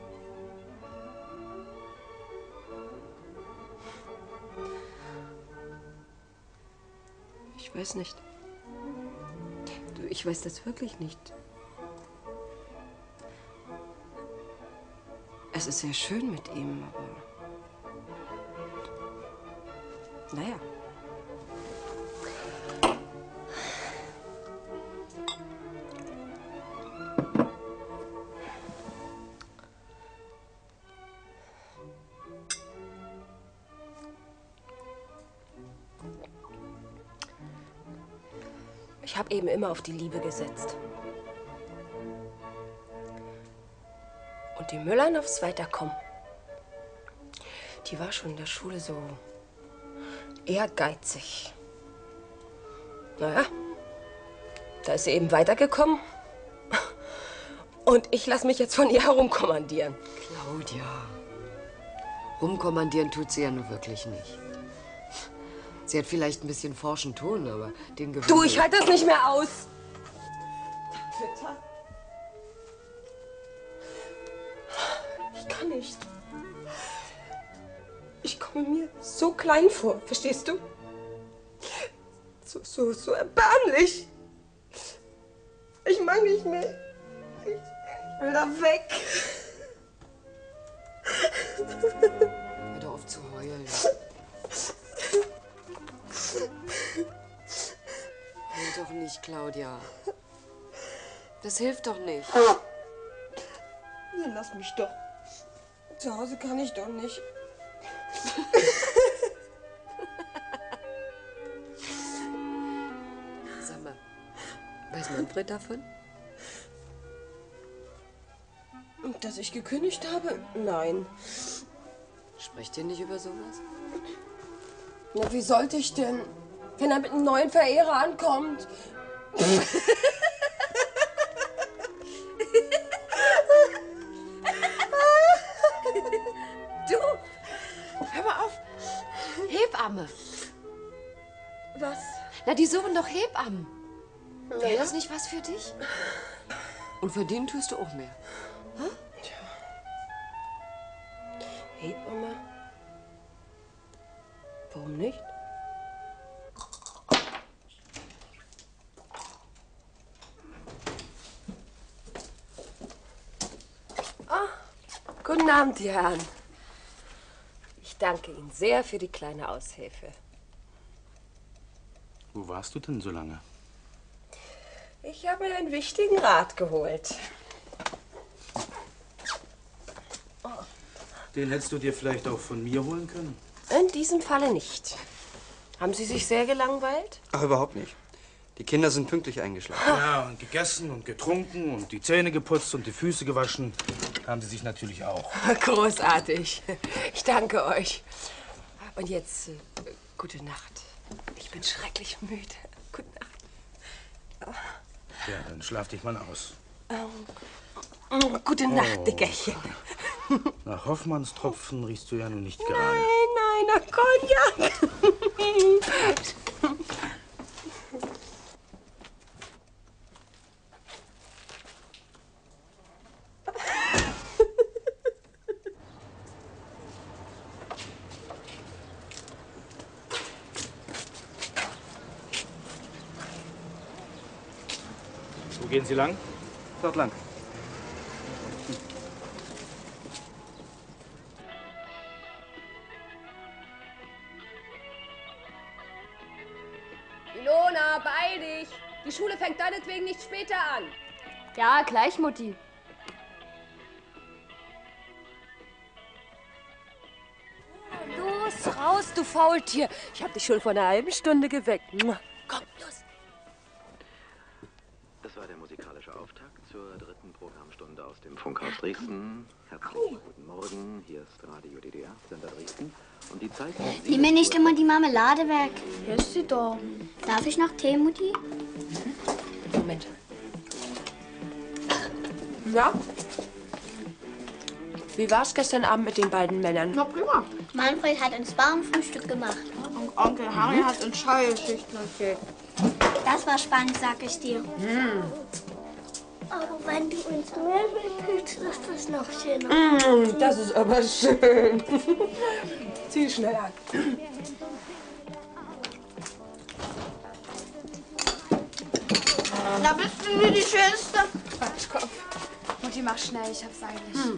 Ich weiß nicht. Du, ich weiß das wirklich nicht. Es ist sehr schön mit ihm, aber... Naja. Ich habe eben immer auf die Liebe gesetzt. Und die Müllern aufs Weiterkommen. Die war schon in der Schule so ehrgeizig. Naja, da ist sie eben weitergekommen. Und ich lasse mich jetzt von ihr herumkommandieren. Claudia, rumkommandieren tut sie ja nur wirklich nicht. Sie hat vielleicht ein bisschen forschen Ton, aber den gewöhnt. Du, ich halte das nicht mehr aus. Ich kann nicht. Ich komme mir so klein vor, verstehst du? So erbärmlich. Ich mag nicht mehr. Ich will da weg. Hör doch auf zu heulen. Heul doch nicht, Claudia. Das hilft doch nicht. Dann lass mich doch. Zu Hause kann ich doch nicht. Sag mal, weiß Manfred davon? Dass ich gekündigt habe? Nein. Sprecht ihr nicht über sowas? Na, wie sollte ich denn, wenn er mit einem neuen Verehrer ankommt? Du, hör mal auf. Hebamme. Was? Na, die suchen doch Hebammen. Ja. Wäre das nicht was für dich? Und verdienen tust du auch mehr. Hm? Hebamme? Warum nicht? Guten Abend, die Herren. Ich danke Ihnen sehr für die kleine Aushilfe. Wo warst du denn so lange? Ich habe mir einen wichtigen Rat geholt. Den hättest du dir vielleicht auch von mir holen können? In diesem Falle nicht. Haben Sie sich sehr gelangweilt? Ach, überhaupt nicht. Die Kinder sind pünktlich eingeschlafen. Ja, und gegessen und getrunken und die Zähne geputzt und die Füße gewaschen haben sie sich natürlich auch. Großartig. Ich danke euch. Und jetzt gute Nacht. Ich bin schrecklich müde. Gute Nacht. Ja, dann schlaf dich mal aus. Gute Nacht, Dickerchen. Nach Hoffmannstropfen riechst du ja nun nicht gerade. Nein, nach Cognac. Wo gehen Sie lang? Dort lang. Ilona, beeil dich! Die Schule fängt deinetwegen nicht später an. Ja, gleich, Mutti. Los, raus, du Faultier. Ich hab dich schon vor einer halben Stunde geweckt. Komm, los. Das war der musikalische Auftakt zur 3. Programmstunde aus dem Funkhaus Dresden. Herzlichen guten Morgen, hier ist Radio DDR, Sender Dresden. Und die Zeit... Nimm mir nicht immer die Marmelade weg. Hier ist sie doch. Darf ich noch Tee, Mutti? Moment. Ja? Wie war's gestern Abend mit den beiden Männern? Na prima. Manfred hat uns Bauernfrühstück gemacht. Und Onkel Harry hat uns Scheugeschichten erzählt. Das war spannend, sag ich dir. Aber wenn du uns mehr willst, ist das noch schöner. Das ist aber schön. Zieh schnell an. Na, bist du wie die Schönste? Quatschkopf. Mutti, mach schnell, ich hab's eilig.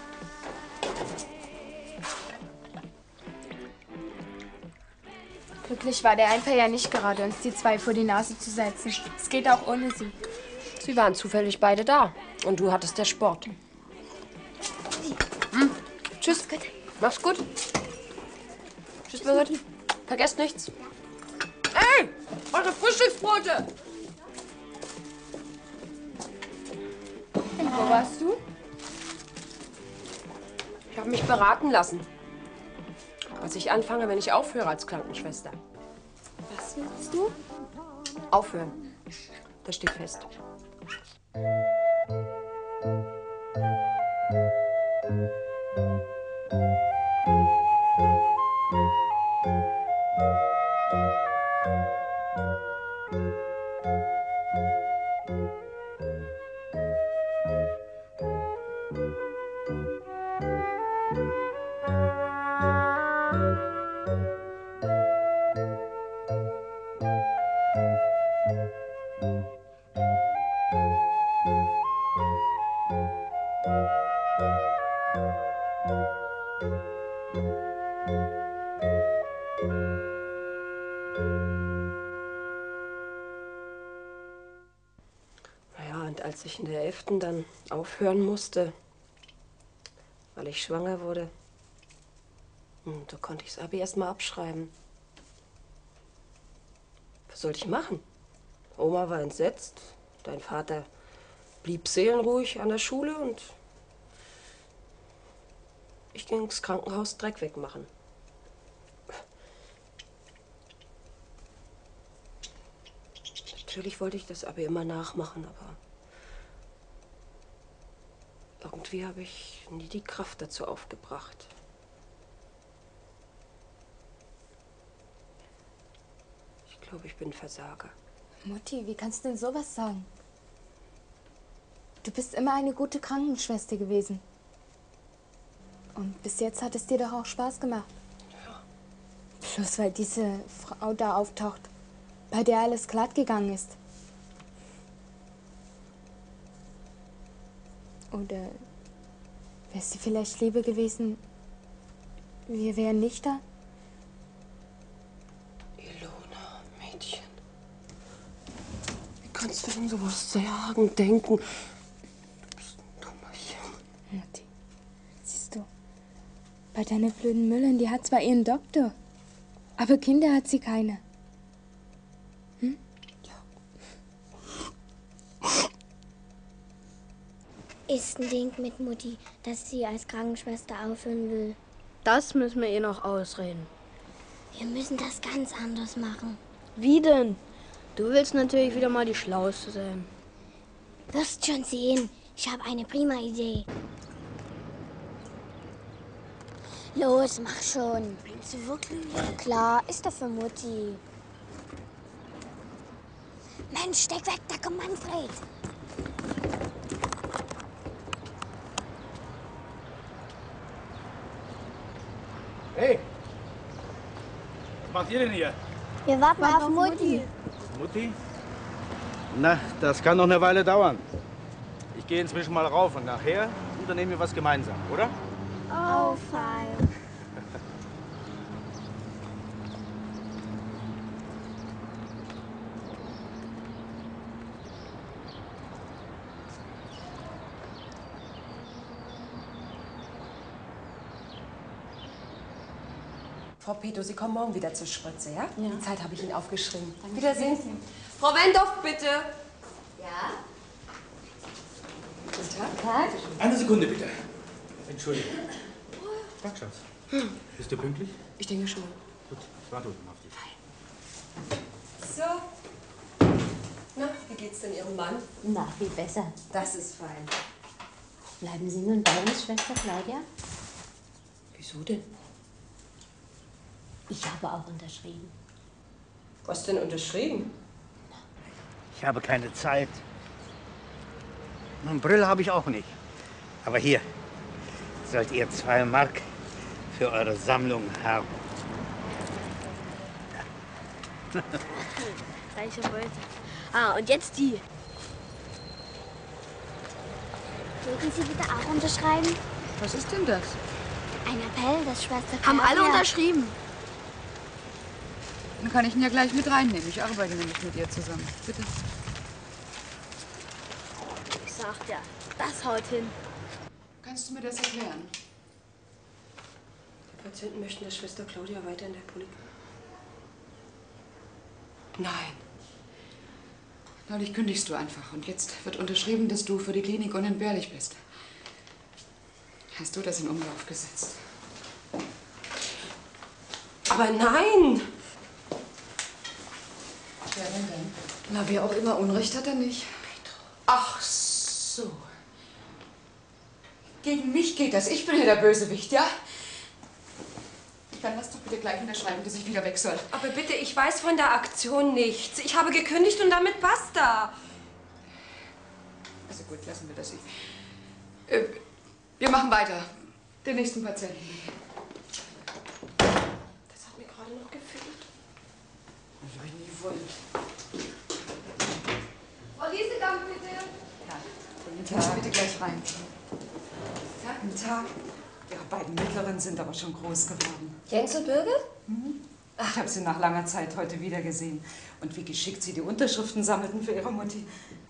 Glücklich war der Einfall ja nicht gerade, uns die zwei vor die Nase zu setzen. Es geht auch ohne sie. Sie waren zufällig beide da. Und du hattest der Sport. Tschüss. Mach's gut. Tschüss, Birgit. Vergesst nichts. Ey, eure Frühstücksbrote! Und wo warst du? Ich habe mich beraten lassen. Was ich anfange, wenn ich aufhöre als Krankenschwester. Was willst du? Aufhören. Das steht fest. Als ich in der 11. dann aufhören musste, weil ich schwanger wurde, da konnte ich das Abi erst mal abschreiben. Was sollte ich machen? Oma war entsetzt, dein Vater blieb seelenruhig an der Schule und ich ging ins Krankenhaus Dreck wegmachen. Natürlich wollte ich das Abi immer nachmachen, aber irgendwie habe ich nie die Kraft dazu aufgebracht. Ich glaube, ich bin Versager. Mutti, wie kannst du denn sowas sagen? Du bist immer eine gute Krankenschwester gewesen. Und bis jetzt hat es dir doch auch Spaß gemacht. Ja. Bloß weil diese Frau da auftaucht, bei der alles glatt gegangen ist. Oder wäre sie vielleicht lieber gewesen, wir wären nicht da? Ilona, Mädchen. Wie kannst du denn sowas sagen, denken? Du bist ein Dummerchen. Mutti, siehst du, bei deiner blöden Müllern, die hat zwar ihren Doktor, aber Kinder hat sie keine. Hm? Ja, ist ein Ding mit Mutti, dass sie als Krankenschwester aufhören will. Das müssen wir ihr noch ausreden. Wir müssen das ganz anders machen. Wie denn? Du willst natürlich wieder mal die Schlauste sein. Wirst schon sehen. Ich habe eine prima Idee. Los, mach schon. Meinst du wirklich? Klar, ist doch für Mutti. Mensch, steck weg, da kommt Manfred. Hey! Was macht ihr denn hier? Wir warten auf Mutti. Mutti? Na, das kann noch eine Weile dauern. Ich gehe inzwischen mal rauf und nachher unternehmen wir was gemeinsam, oder? Oh, fein. Frau Peto, Sie kommen morgen wieder zur Spritze, ja? Ja. Die Zeit habe ich Ihnen aufgeschrieben. Danke. Wiedersehen. Frau Wendorf, bitte. Ja? Guten Tag. Tag. Eine Sekunde, bitte. Entschuldigung. Tag, Schatz. Bist du pünktlich? Ich denke schon. Gut, ich warte unten auf dich. So. Na, wie geht's denn Ihrem Mann? Na, viel besser. Das ist fein. Bleiben Sie nun bei uns, Schwester Claudia? Wieso denn? Ich habe auch unterschrieben. Was denn unterschrieben? Ich habe keine Zeit. Einen Brill habe ich auch nicht. Aber hier sollt ihr 2 Mark für eure Sammlung haben. Reiche Beute. Ah, und jetzt die. Mögen Sie bitte auch unterschreiben? Was ist denn das? Ein Appell, das Schwester Haben alle Claudia- unterschrieben. Dann kann ich ihn ja gleich mit reinnehmen. Ich arbeite nämlich mit ihr zusammen. Bitte. Ich sag ja, das haut hin. Kannst du mir das erklären? Die Patienten möchten, dass Schwester Claudia weiter in der Politik. Nein. Neulich kündigst du einfach und jetzt wird unterschrieben, dass du für die Klinik unentbehrlich bist. Hast du das in Umlauf gesetzt? Aber nein! Wer denn dann? Na, wer auch immer Unrecht hat er nicht. Ach so. Gegen mich geht das. Ich bin hier der Bösewicht, ja? Dann lass doch bitte gleich unterschreiben, dass ich wieder weg soll. Aber bitte, ich weiß von der Aktion nichts. Ich habe gekündigt und damit basta. Also gut, lassen wir das. Wir machen weiter. Den nächsten Patienten. Das hat mir gerade noch gefehlt. Das hab ich nie gewollt. Frau Liesegang, bitte. Guten Tag. Bitte gleich rein. Guten Tag. Ihre beiden Mittleren sind aber schon groß geworden. Jens und Birgit? Ich habe sie nach langer Zeit heute wieder gesehen. Und wie geschickt sie die Unterschriften sammelten für ihre Mutti.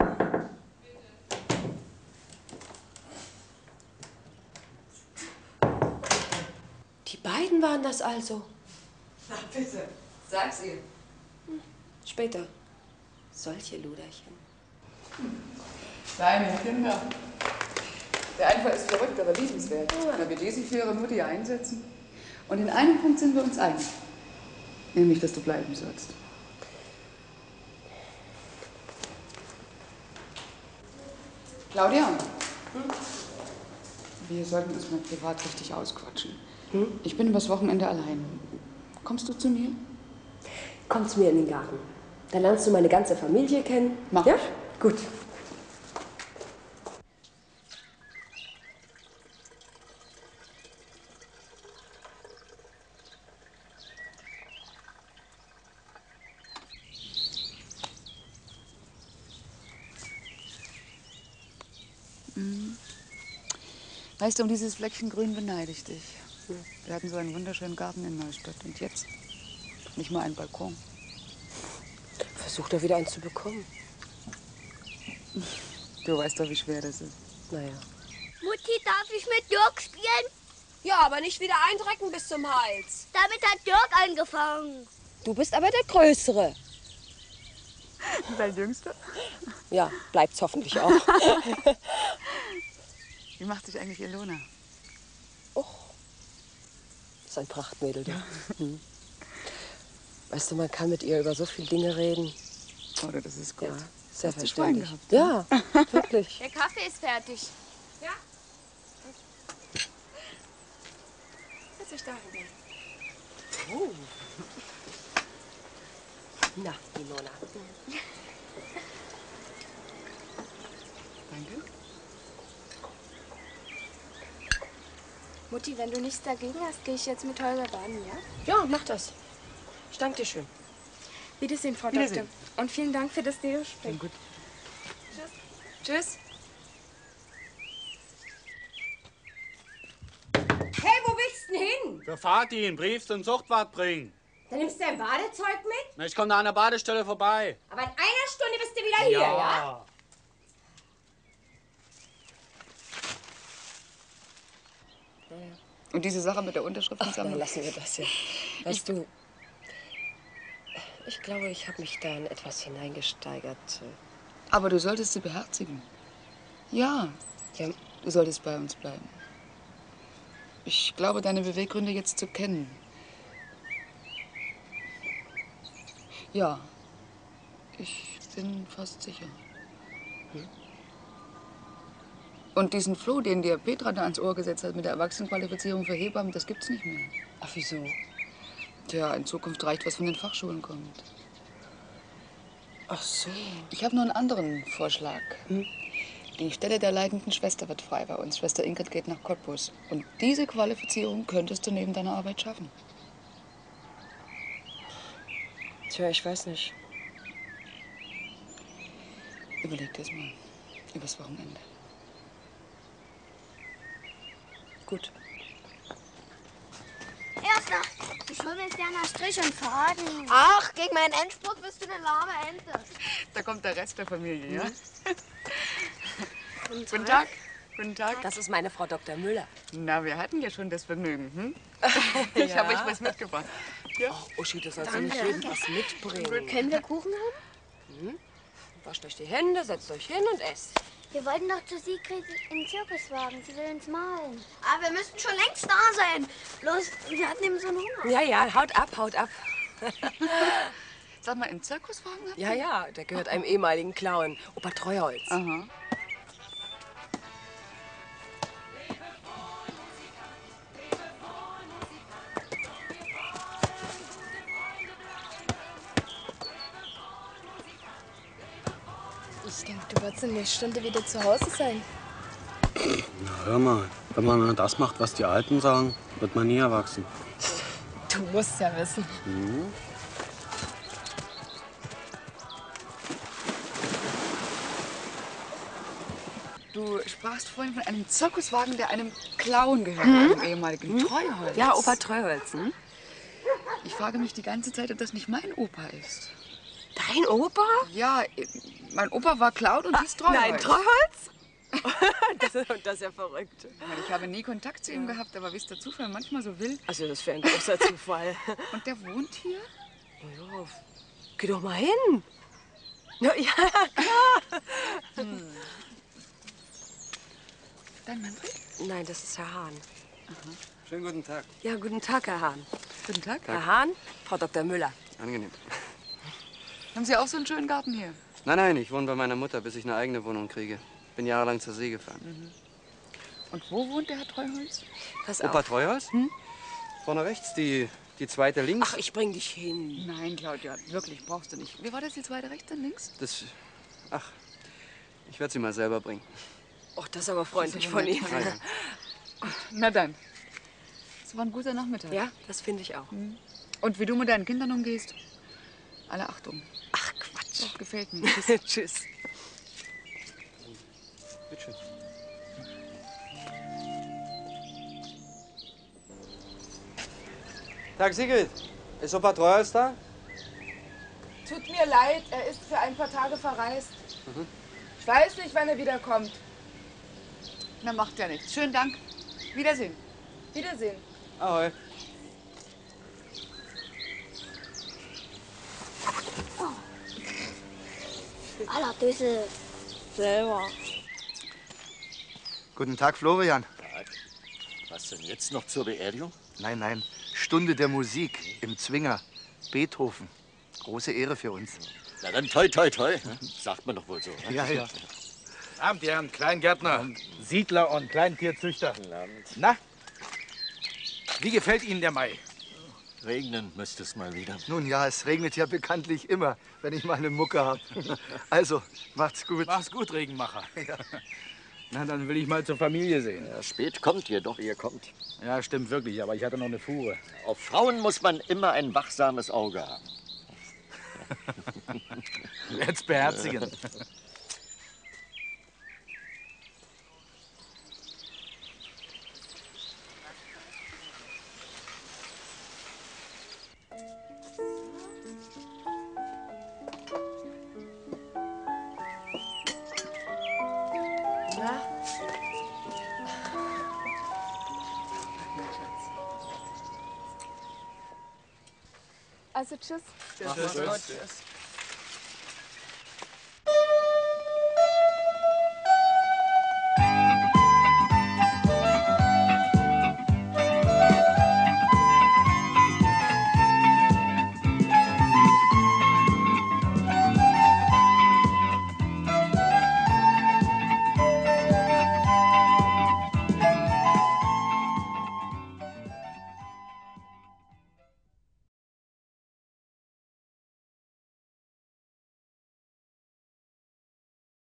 Die beiden waren das also. Na bitte, sag's ihr. Später. Solche Luderchen. Deine Kinder. Der Einfall ist verrückt, aber liebenswert. Na, wie die sich für ihre Mutti einsetzen. Und in einem Punkt sind wir uns einig. Nämlich, dass du bleiben sollst. Claudia, wir sollten uns mal privat richtig ausquatschen. Ich bin übers Wochenende allein. Kommst du zu mir? Komm zu mir in den Garten. Dann lernst du meine ganze Familie kennen. Mach ja? ich. Gut. Weißt du, um dieses Fleckchen Grün beneide ich dich. Wir hatten so einen wunderschönen Garten in Neustadt. Und jetzt nicht mal einen Balkon. Versuch doch wieder eins zu bekommen. Du weißt doch, wie schwer das ist. Naja. Mutti, darf ich mit Jörg spielen? Ja, aber nicht wieder eindrecken bis zum Hals. Damit hat Jörg angefangen. Du bist aber der Größere. Dein Jüngster? Ja, bleibt's hoffentlich auch. Wie macht sich eigentlich Ilona? Das ist ein Prachtmädel, du. Hm. Weißt du, man kann mit ihr über so viele Dinge reden. Oder das ist gut. Ja, sehr Hast du Schwein verständlich. gehabt, ne? Ja, wirklich. Der Kaffee ist fertig. Ja? Setz dich da rüber. Oh. Na, Ilona. Danke. Mutti, wenn du nichts dagegen hast, gehe ich jetzt mit Holger baden, ja? Ja, mach das. Ich danke dir schön. Wiedersehen, Frau Wiedersehen. Doktor. Und vielen Dank für das Deo-Spray. Gut. Tschüss. Tschüss. Hey, wo willst du denn hin? Für Vati einen Brief zum Zuchtwart bringen. Dann nimmst du dein Badezeug mit? Na, ich komme da an der Badestelle vorbei. Aber in einer Stunde bist du wieder hier, ja? Und diese Sache mit der Unterschriftensammlung? Dann lassen wir das ja. Weißt du, ich glaube, ich habe mich da in etwas hineingesteigert. Aber du solltest sie beherzigen. Ja. Du solltest bei uns bleiben. Ich glaube, deine Beweggründe jetzt zu kennen. Ja. Ich bin fast sicher. Und diesen Floh, den dir Petra da ans Ohr gesetzt hat mit der Erwachsenenqualifizierung für Hebammen, das gibt's nicht mehr. Ach, wieso? Tja, in Zukunft reicht, was von den Fachschulen kommt. Ach so. Ich habe noch einen anderen Vorschlag. Die Stelle der leitenden Schwester wird frei bei uns. Schwester Ingrid geht nach Cottbus. Und diese Qualifizierung könntest du neben deiner Arbeit schaffen. Tja, ich weiß nicht. Überleg dir es mal. Übers Wochenende. Gut. Erst noch, ich hol mir jetzt gerne Strich und Faden. Ach, gegen meinen Endspurt bist du eine lahme Ente. Da kommt der Rest der Familie, ja? Guten Tag. Guten Tag. Das ist meine Frau Dr. Müller. Na, wir hatten ja schon das Vergnügen, hm? Ich habe euch was mitgebracht. Ja. Ach, Uschi, du sollst Danke. nicht jeden was mitbringen. Können wir Kuchen haben? Wascht euch die Hände, setzt euch hin und esst. Wir wollten doch zu Sigrid in den Zirkuswagen. Sie will uns malen. Aber wir müssten schon längst da sein. Bloß, wir hatten eben so einen Hunger. Ja, ja, haut ab, haut ab. Sag mal, im Zirkuswagen? habt ihr? Ja, ja, der gehört einem ehemaligen Clown, Opa Treuholz. Aha. Ich denke, du wirst in der Stunde wieder zu Hause sein. Na, hör mal, wenn man nur das macht, was die Alten sagen, wird man nie erwachsen. Du musst ja wissen. Mhm. Du sprachst vorhin von einem Zirkuswagen, der einem Clown gehört, einem ehemaligen Treuholz. Ja, Opa Treuholz. Ich frage mich die ganze Zeit, ob das nicht mein Opa ist. Dein Opa? Ja, mein Opa war Clown und hieß Treuholz. Nein, Treuholz? Das ist ja verrückt. Ich habe nie Kontakt zu ihm gehabt, aber wie es der Zufall manchmal so will. Also das wäre ein großer Zufall. Und der wohnt hier? Ja, geh doch mal hin. Ja, ja klar. Dein Manfred? Nein, das ist Herr Hahn. Aha. Schönen guten Tag. Ja, guten Tag, Herr Hahn. Guten Tag. Herr Hahn, Frau Dr. Müller. Angenehm. Haben Sie auch so einen schönen Garten hier? Nein, nein, ich wohne bei meiner Mutter, bis ich eine eigene Wohnung kriege. Bin jahrelang zur See gefahren. Und wo wohnt der Herr Treuholz? Pass Opa auf. Treuholz? Vorne rechts, die zweite links. Ach, ich bring dich hin. Nein, Claudia, wirklich, brauchst du nicht. Wie war das, die zweite rechts und links? Ach, ich werde sie mal selber bringen. Ach, das ist aber freundlich von Ihnen. Ah, ja. Na dann. Es war ein guter Nachmittag. Ja, das finde ich auch. Und wie du mit deinen Kindern umgehst? Alle Achtung. Ach, Quatsch. Doch, gefällt mir. Tschüss. Bitte schön. Tag, Sigrid. Ist Opa Treuholz da? Tut mir leid, er ist für ein paar Tage verreist. Ich weiß nicht, wann er wiederkommt. Na, macht ja nichts. Schönen Dank. Wiedersehen. Wiedersehen. Ahoi. Allerdüssel. Selber. Guten Tag, Florian. Tag. Was denn jetzt noch zur Beerdigung? Nein, nein. Stunde der Musik im Zwinger. Beethoven. Große Ehre für uns. Na dann toi, toi, toi. Sagt man doch wohl so. Ne? Ja, ja. Abend, die Herren Kleingärtner, Siedler und Kleintierzüchter. Na, wie gefällt Ihnen der Mai? Regnen müsste es mal wieder. Nun ja, es regnet ja bekanntlich immer, wenn ich mal eine Mucke habe. Also, macht's gut. Mach's gut, Regenmacher. Ja. Na, dann will ich mal zur Familie sehen. Ja, spät kommt ihr, doch ihr kommt. Ja, stimmt wirklich, aber ich hatte noch eine Fuhre. Auf Frauen muss man immer ein wachsames Auge haben. Jetzt beherzigen. Na? Also tschüss. Tschüss.